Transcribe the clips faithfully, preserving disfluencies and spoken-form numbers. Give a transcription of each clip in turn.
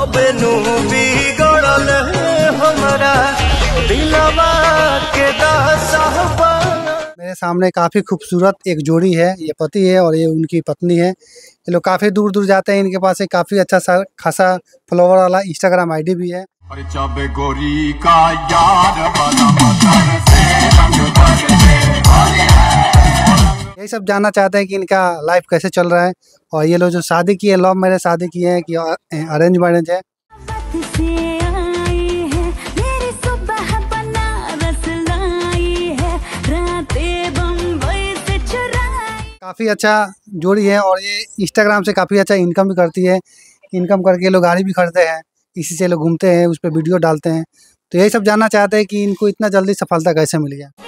तबे नु बिगड़ल हमरा दिलवा के दसहबा। मेरे सामने काफ़ी खूबसूरत एक जोड़ी है, ये पति है और ये उनकी पत्नी है। ये लोग काफ़ी दूर दूर जाते हैं, इनके पास एक काफ़ी अच्छा सा खासा फॉलोवर वाला इंस्टाग्राम आईडी भी है। गोरी का यार यही सब जानना चाहते हैं कि इनका लाइफ कैसे चल रहा है। और ये लोग जो शादी किए, लव मैरिज शादी किए हैं कि अरेंज मैरिज है। काफ़ी अच्छा जोड़ी है और ये इंस्टाग्राम से काफ़ी अच्छा इनकम भी करती है। इनकम करके लोग गाड़ी भी खरीदते हैं, इसी से लोग घूमते हैं, उस पर वीडियो डालते हैं। तो यही सब जानना चाहते हैं कि इनको इतना जल्दी सफलता कैसे मिल गया।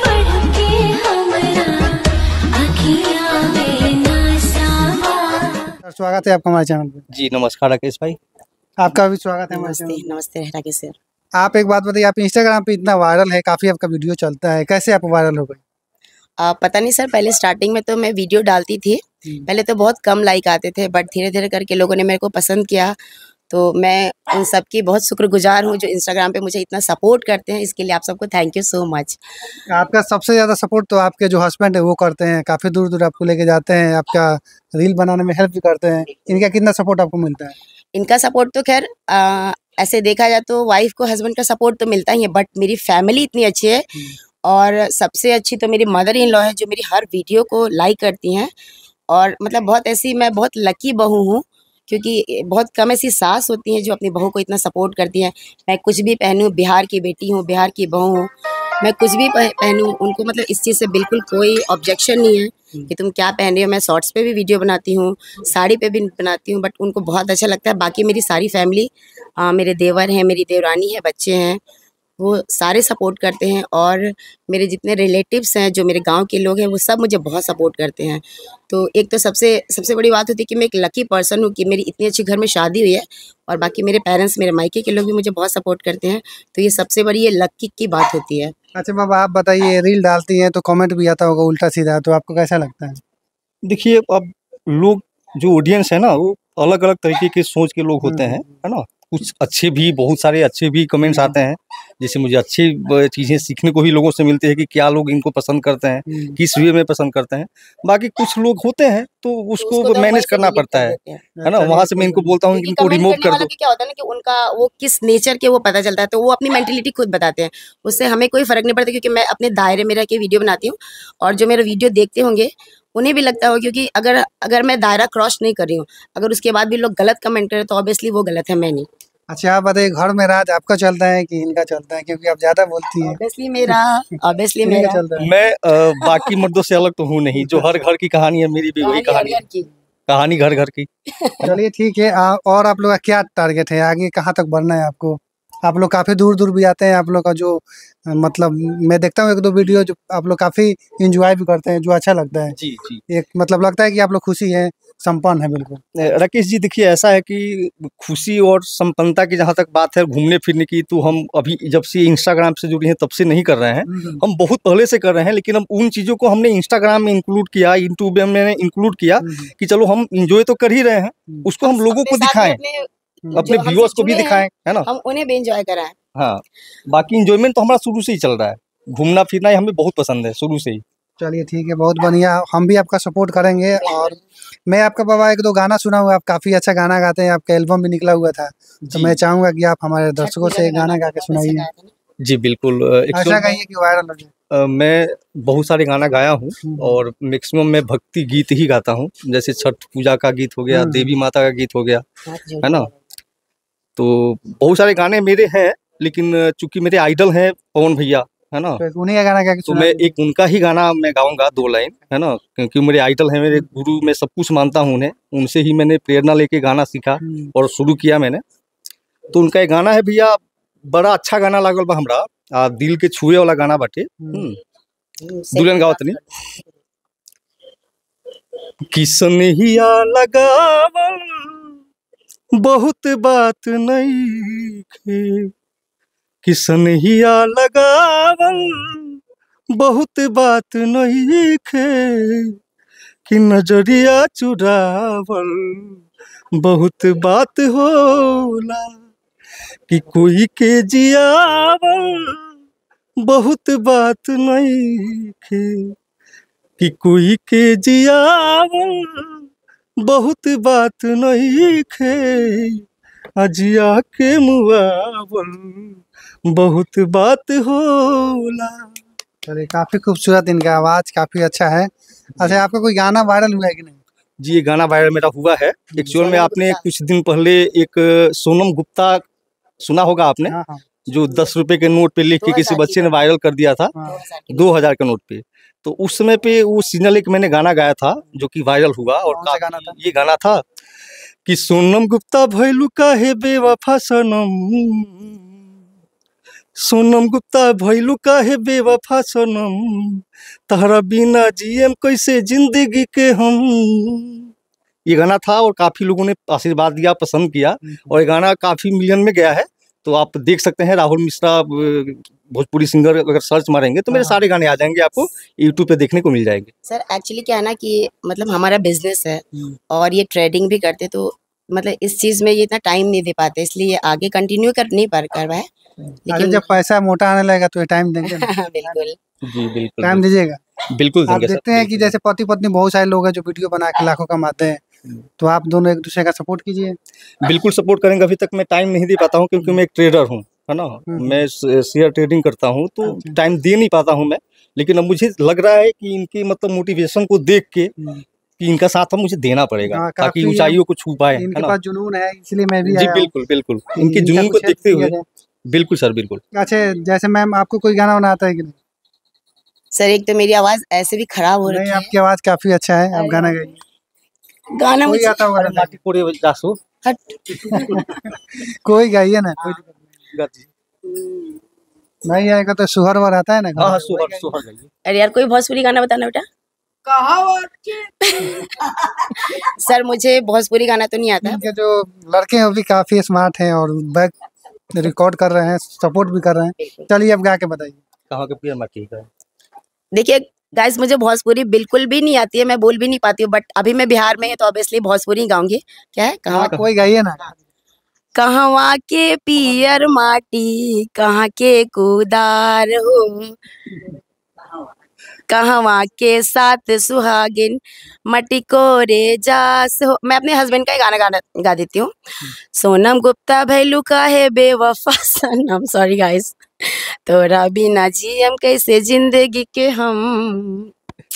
स्वागत है आपका हमारे चैनल पे। जी नमस्कार राकेश भाई। आपका भी स्वागत है हमारे चैनल नमस्ते नमस्ते राकेश सर। आप एक बात बताइए, आप इंस्टाग्राम पे इतना वायरल है, काफ़ी आपका वीडियो चलता है, कैसे आप वायरल हो गए? आ, पता नहीं सर, पहले स्टार्टिंग में तो मैं वीडियो डालती थी, पहले तो बहुत कम लाइक आते थे, बट धीरे धीरे करके लोगों ने मेरे को पसंद किया। तो मैं उन सबकी बहुत शुक्रगुजार हूँ जो इंस्टाग्राम पे मुझे इतना सपोर्ट करते हैं। इसके लिए आप सबको थैंक यू सो मच। आपका सबसे ज़्यादा सपोर्ट तो आपके जो हस्बैंड है वो करते हैं, काफ़ी दूर दूर आपको लेके जाते हैं, आपका रील बनाने में हेल्प भी करते हैं। इनका कितना सपोर्ट आपको मिलता है? इनका सपोर्ट तो खैर ऐसे देखा जाए तो वाइफ को हस्बैंड का सपोर्ट तो मिलता ही है, बट मेरी फैमिली इतनी अच्छी है और सबसे अच्छी तो मेरी मदर इन लॉ है जो मेरी हर वीडियो को लाइक करती हैं। और मतलब बहुत ऐसी, मैं बहुत लकी बहू हूँ क्योंकि बहुत कम ऐसी सास होती हैं जो अपनी बहू को इतना सपोर्ट करती हैं। मैं कुछ भी पहनूँ, बिहार की बेटी हूँ, बिहार की बहू हूँ, मैं कुछ भी पहनूँ उनको मतलब इस चीज़ से बिल्कुल कोई ऑब्जेक्शन नहीं है कि तुम क्या पहन रही हो। मैं शॉर्ट्स पे भी वीडियो बनाती हूँ, साड़ी पे भी बनाती हूँ, बट उनको बहुत अच्छा लगता है। बाकी मेरी सारी फैमिली, मेरे देवर हैं, मेरी देवरानी है, बच्चे हैं, वो सारे सपोर्ट करते हैं। और मेरे जितने रिलेटिव्स हैं, जो मेरे गांव के लोग हैं, वो सब मुझे बहुत सपोर्ट करते हैं। तो एक तो सबसे सबसे बड़ी बात होती है कि मैं एक लकी पर्सन हूँ कि मेरी इतनी अच्छी घर में शादी हुई है और बाकी मेरे पेरेंट्स, मेरे मायके के लोग भी मुझे बहुत सपोर्ट करते हैं। तो ये सबसे बड़ी ये लकी की बात होती है। अच्छा बाबा, आप बताइए, रील डालती हैं तो कमेंट भी आता होगा उल्टा सीधा, तो आपको कैसा लगता है? देखिए, अब लोग जो ऑडियंस है ना, वो अलग अलग तरीके के सोच के लोग होते हैं, है ना। कुछ अच्छे भी, बहुत सारे अच्छे भी कमेंट्स आते हैं, जैसे मुझे अच्छी चीज़ें सीखने को भी लोगों से मिलती है कि क्या लोग इनको पसंद करते हैं, किस वे में पसंद करते हैं। बाकी कुछ लोग होते हैं तो उसको तो मैनेज करना पड़ता है, है ना। वहाँ से मैं इनको बोलता हूँ कि इनको रिमूव कर दो। क्या होता है ना कि उनका वो किस नेचर के वो पता चलता है, तो वो अपनी मेंटेलिटी खुद बताते हैं, उससे हमें कोई फर्क नहीं पड़ता क्योंकि मैं अपने दायरे में रह के वीडियो बनाती हूँ और जो मेरा वीडियो देखते होंगे उन्हें भी लगता हो, क्योंकि अगर अगर मैं दायरा क्रॉस नहीं कर रही हूँ, अगर उसके बाद भी लोग गलत कमेंट करें तो ऑब्वियसली वो गलत है, मैं नहीं। अच्छा आप बताइए, घर में राज आपका चलता है कि इनका चलता है, क्योंकि आप ज्यादा बोलती हैं? ऑब्वियसली मेरा ऑब्वियसली मेरा चलता है। मैं आ, बाकी मर्दों से अलग तो हूँ नहीं, जो हर घर की कहानी है मेरी भी वही कहानी है, कहानी घर घर की। चलिए ठीक है। आ, और आप लोग का क्या टारगेट है, आगे कहाँ तक बढ़ना है आपको? आप लोग काफ़ी दूर दूर भी आते हैं, आप लोग का जो मतलब मैं देखता हूँ एक दो वीडियो, जो आप लोग काफ़ी इंजॉय भी करते हैं, जो अच्छा लगता है। जी जी, एक मतलब लगता है कि आप लोग खुशी है, संपन्न है। बिल्कुल राकेश जी, देखिए ऐसा है कि खुशी और संपन्नता की जहाँ तक बात है, घूमने फिरने की, तो हम अभी जब से इंस्टाग्राम से जुड़े हैं तब से नहीं कर रहे हैं, हम बहुत पहले से कर रहे हैं। लेकिन हम उन चीज़ों को हमने इंस्टाग्राम में इंक्लूड किया, यूट्यूब में हमने इंक्लूड किया कि चलो हम इंजॉय तो कर ही रहे हैं, उसको हम लोगों को दिखाएं, अपने व्यूअर्स को भी दिखाएं, है ना, हम उन्हें भी एंजॉय कराएं। हाँ, बाकी इंजॉयमेंट तो हमारा शुरू से ही चल रहा है, घूमना फिरना ही हमें बहुत पसंद है शुरू से ही। चलिए ठीक है, बहुत बढ़िया, हम भी आपका सपोर्ट करेंगे। और मैं आपका बाबा एक दो गाना सुना हुआ, आप काफ़ी अच्छा गाना गाते हैं, आपका एल्बम भी निकला हुआ था, तो मैं चाहूँगा कि आप हमारे दर्शकों से गाना गा के सुनाइए। जी बिल्कुल, ऐसा गाइए कि वायरल हो जाए। मैं बहुत सारे गाना गाया हूँ और मैक्सिमम मैं भक्ति गीत ही गाता हूँ, जैसे छठ पूजा का गीत हो गया, देवी माता का गीत हो गया, है ना। तो बहुत सारे गाने मेरे हैं, लेकिन चूंकि मेरे आइडल हैं पवन भैया, है ना, तो उन्हीं का गाना गा के तो मैं एक उनका ही गाना मैं गाऊंगा दो लाइन, है ना, क्योंकि मेरे आइडल हैं, मेरे गुरु, मैं सब कुछ मानता हूँ उन्हें, उनसे ही मैंने प्रेरणा लेके गाना सीखा और शुरू किया मैंने। तो उनका एक गाना है भैया, बड़ा अच्छा गाना लागल बा हमरा, आ, दिल के छुए वाला गाना बाटे। दुल्हन गावत नहीं, किसनहिया लगावल बहुत बात नहीं खे, किसनहिया लगावल बहुत बात नहीं खे, कि नजरिया चुरावल बहुत बात होला कि कोई के जियावल, बहुत बात नहीं खे कि कोई के जियावल, बहुत बात नहीं खे अजिया के मुआवल, बहुत बात होला। चलिए, काफी खूबसूरत, इनका आवाज काफी अच्छा है। अच्छा, आपका कोई गाना वायरल हुआ है कि नहीं? जी, ये गाना वायरल मेरा हुआ है। एक्चुअल में आपने कुछ दिन पहले एक सोनम गुप्ता सुना होगा आपने, हाँ हाँ जो दस रुपए के नोट पे लिख के दो किसी हज़ार बच्चे की ने वायरल कर दिया था, हाँ। दो हजार के नोट पे। तो उस समय पे वो सीजनल एक मैंने गाना गाया था जो कि वायरल हुआ, और कौन सा गाना काफी- था? ये गाना था कि सोनम गुप्ता भैलू काहे बेवफा सनम, सोनम गुप्ता भैलू काहे बेवफा सनम, तहरा बिना जियम कैसे जिंदगी के हम। ये गाना था और काफी लोगों ने आशीर्वाद दिया, पसंद किया, और ये गाना काफी मिलियन में गया है। तो आप देख सकते हैं, राहुल मिश्रा अ, भोजपुरी सिंगर अगर सर्च मारेंगे तो मेरे हाँ। सारे गाने आ जाएंगे, आपको यूट्यूब पे देखने को मिल जाएंगे। सर एक्चुअली क्या है ना कि मतलब हमारा बिजनेस है हम्म। और ये ट्रेडिंग भी करते, तो मतलब इस चीज में ये इतना टाइम नहीं दे पाते, इसलिए ये आगे कंटिन्यू कर नहीं पा कर रहा है। अच्छा, लेकिन जब पैसा मोटा आने लगेगा तो ये टाइम देंगे ना? बिल्कुल जी बिल्कुल, टाइम दीजिएगा। बिल्कुल आप देंगे सर, देखते हैं कि बिल्कुल। जैसे पति पत्नी बहुत सारे लोग हैं जो वीडियो बना के लाखों कमाते हैं, तो आप दोनों एक दूसरे का सपोर्ट कीजिए। बिल्कुल सपोर्ट करेंगे। अभी तक मैं टाइम नहीं दे पाता हूँ क्योंकि मैं एक ट्रेडर हूँ, है ना। हम्म। मैं शेयर ट्रेडिंग करता हूँ, तो अच्छा। टाइम दे नहीं पाता हूँ मैं। लेकिन अब मुझे लग रहा है कि इनकी मतलब मोटिवेशन को देख के हम्म। कि इनका साथ अब मुझे देना पड़ेगा, हाँ, ताकि काफी ऊंचाइयों को छू पाए, है इनके ना। पास जुनून है, इसलिए मैं भी जी आया हूँ बिल्कुल बिल्कुल, कि इनके इनका जुनून को कुछ हेल्प देखते किया हुए। जाए। बिल्कुल सर, बिल्कुल। अच्छा, जैसे मैम आपको कोई गाना बनाना आता है कि नहीं? सर एक तो मेरी आवाज ऐसे भी खराब हो नहीं, रखी है। आपकी आवाज काफी अच्छा है, आप अरे गाना बाप गाइए। गाना कोई मुझे आता होगा अरे ना? माटी कोड़े जासो हट कोई गाइए ना, कोई दिक्कत नहीं। नहीं आएगा तो सुहर वर आता है ना, हाँ हाँ, गाना सुहर सुहर गाइए। अरे यार कोई भोजपुरी गाना बताना बेटा। सर मुझे भोजपुरी गाना तो नहीं आता। इनके जो लड़के हैं वो भी काफी स्मार्ट हैं और बैक रिकॉर्ड कर रहे हैं, सपोर्ट भी कर रहे हैं। बिल्कुल। चलिए अब गा के बताइए। कहाँ के पियर माटी का? देखिए गाइस, मुझे भोजपुरी बिल्कुल भी नहीं आती है, मैं बोल भी नहीं पाती हूँ, बट अभी मैं बिहार में है तो ऑब्वियसली भोजपुरी गाऊंगी। क्या है कहाँ हाँ, कोई गाइए ना। कहवा के पियर माटी, कहाँ के कुदार हो, कहवा के साथ सुहागिन मटी कोरे जास हो। मैं अपने हस्बैंड का ही गाना गाना गा देती हूँ। सोनम गुप्ता भैलू काहे बेवफा सनम, सॉरी गाइस, तोरा बिना जियम कैसे जिंदगी के हम।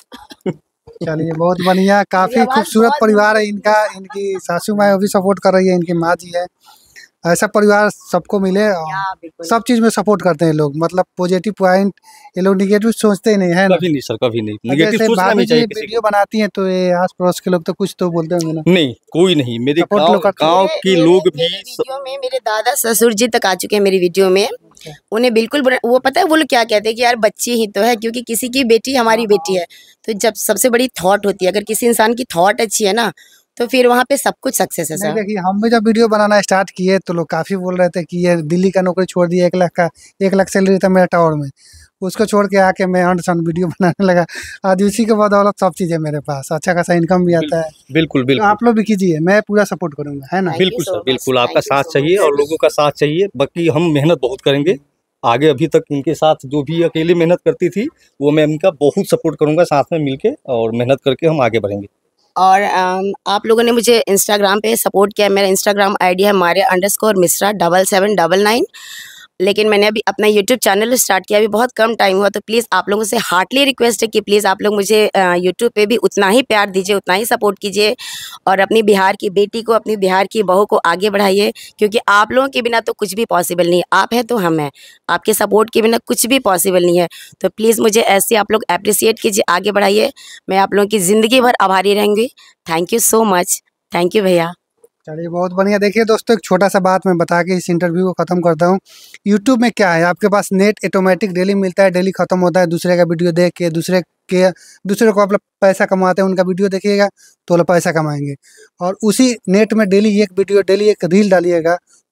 चलिए, बहुत बढ़िया, काफी आवाज खूबसूरत बहुत परिवार है इनका। इनकी सासू माँ भी सपोर्ट कर रही है, इनकी माँ जी है। ऐसा परिवार सबको मिले और या बिल्कुल। सब चीज में सपोर्ट करते हैं लोग, मतलब पॉजिटिव पॉइंट, ये लोग निगेटिव सोचते ही नहीं है ना। कभी नहीं सर, कभी नहीं। और निगेटिव जैसे सोचना भाभी नहीं जी चाहिए किसी वीडियो बनाती हैं तो ये आस पड़ोस के लोग तो कुछ तो बोलते होंगे ना। को। नहीं, कोई नहीं। मेरे Support गांव लोग करते हैं। गांव मेरे- के मेरे- लोग भी मेरे वीडियो में मेरे दादा ससुर जी तक आ चुके हैं मेरी वीडियो में। उन्हें बिल्कुल बुरा, वो पता है वो लोग क्या कहते हैं कि यार बच्ची ही तो है, क्योंकि किसी की बेटी हमारी बेटी है। तो जब सबसे बड़ी थॉट होती है, अगर किसी इंसान की थॉट अच्छी है ना, तो फिर वहाँ पे सब कुछ सक्सेस है नहीं, सर। देखिए हम भी जब वीडियो बनाना स्टार्ट किए तो लोग काफी बोल रहे थे कि ये दिल्ली का नौकरी छोड़ दिया, एक लाख का एक लाख सैलरी था मेरा टावर में, उसको छोड़ के आके मैं अंड सन वीडियो बनाने लगा। आज उसी के बदौलत सब चीज़ है मेरे पास, अच्छा खासा इनकम भी आता है। बिल्कुल तो बिल्कुल आप लोग भी कीजिए, मैं पूरा सपोर्ट करूंगा, है ना। Thank you बिल्कुल so सर, much, बिल्कुल आपका thank you साथ so चाहिए much. और लोगों का साथ चाहिए। बाकी हम मेहनत बहुत करेंगे आगे। अभी तक इनके साथ जो भी अकेले मेहनत करती थी, वो मैं इनका बहुत सपोर्ट करूंगा, साथ में मिलके और मेहनत करके हम आगे बढ़ेंगे। और अम, आप लोगों ने मुझे इंस्टाग्राम पे सपोर्ट किया। मेरा इंस्टाग्राम आईडी है Maria underscore Mishra double seven double nine. लेकिन मैंने अभी अपना यूट्यूब चैनल स्टार्ट किया, अभी बहुत कम टाइम हुआ, तो प्लीज़ आप लोगों से हार्टली रिक्वेस्ट है कि प्लीज़ आप लोग मुझे यूट्यूब पे भी उतना ही प्यार दीजिए, उतना ही सपोर्ट कीजिए, और अपनी बिहार की बेटी को, अपनी बिहार की बहू को आगे बढ़ाइए, क्योंकि आप लोगों के बिना तो कुछ भी पॉसिबल नहीं है। आप हैं तो हम हैं, आपके सपोर्ट के बिना कुछ भी पॉसिबल नहीं है। तो प्लीज़ मुझे ऐसे आप लोग अप्रिसिएट कीजिए, आगे बढ़ाइए। मैं आप लोगों की ज़िंदगी भर आभारी रहूँगी। Thank you so much. Thank you भैया। चलिए, बहुत बढ़िया। देखिए दोस्तों, एक छोटा सा बात मैं बता के इस इंटरव्यू को ख़त्म करता हूँ। यूट्यूब में क्या है, आपके पास नेट ऑटोमेटिक डेली मिलता है, डेली ख़त्म होता है। दूसरे का वीडियो देख के दूसरे के दूसरे को आप लोग पैसा कमाते हैं, उनका वीडियो देखिएगा तो वो लोग पैसा कमाएंगे। और उसी नेट में डेली एक वीडियो, डेली एक रील डालिएगा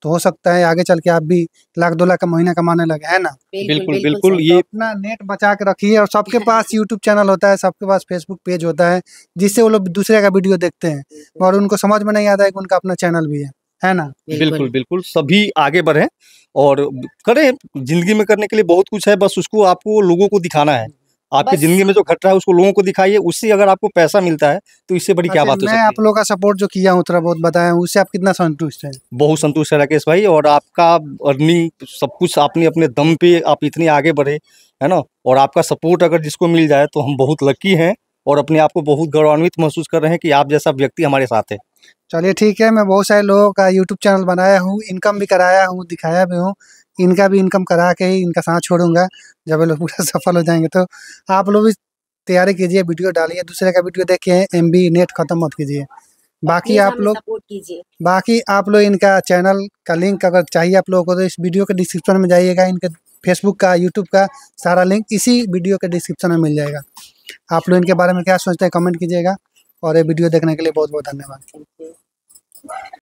तो हो सकता है आगे चल के आप भी लाख दो लाख का महीना कमाने लगे, है ना। बिल्कुल बिल्कुल सही। ये अपना नेट बचा के रखिए, और सबके पास यूट्यूब चैनल होता है, सबके पास फेसबुक पेज होता है, जिससे वो लोग दूसरे का वीडियो देखते हैं और उनको समझ में नहीं आता है कि उनका अपना चैनल भी है है ना। बिल्कुल बिल्कुल सभी आगे बढ़े और करें। जिंदगी में करने के लिए बहुत कुछ है, बस उसको आपको लोगों को दिखाना है। आपकी बस। जिंदगी में जो घट रहा है उसको लोगों को दिखाइए, उससे अगर आपको पैसा मिलता है तो इससे बड़ी क्या अच्छा, बात हो मैं सकती आप है। लोगों का सपोर्ट जो किया हूँ थोड़ा बहुत बताया हूँ, उससे आप कितना संतुष्ट हैं। बहुत संतुष्ट है राकेश भाई, और आपका अर्निंग सब कुछ आपने अपने दम पे आप इतने आगे बढ़े, है ना। और आपका सपोर्ट अगर जिसको मिल जाए तो हम बहुत लकी हैं और अपने आप को बहुत गौरवान्वित महसूस कर रहे हैं कि आप जैसा व्यक्ति हमारे साथ है। चलिए ठीक है, मैं बहुत सारे लोगों का यूट्यूब चैनल बनाया हूँ, इनकम भी कराया हूँ, दिखाया भी हूँ। इनका भी इनकम करा के ही इनका साथ छोड़ूंगा जब ये लोग पूरा सफल हो जाएंगे। तो आप लोग भी तैयारी कीजिए, वीडियो डालिए, दूसरे का वीडियो देख के एम बी नेट खत्म मत कीजिए। बाकी प्लीज आप हमें लोग सपोर्ट कीजिए। बाकी आप लोग इनका चैनल का लिंक अगर चाहिए आप लोगों को तो इस वीडियो के डिस्क्रिप्शन में जाइएगा। इनके फेसबुक का, यूट्यूब का सारा लिंक इसी वीडियो के डिस्क्रिप्शन में मिल जाएगा। आप लोग इनके बारे में क्या सोचते हैं कमेंट कीजिएगा, और ये वीडियो देखने के लिए बहुत बहुत धन्यवाद। Thank you.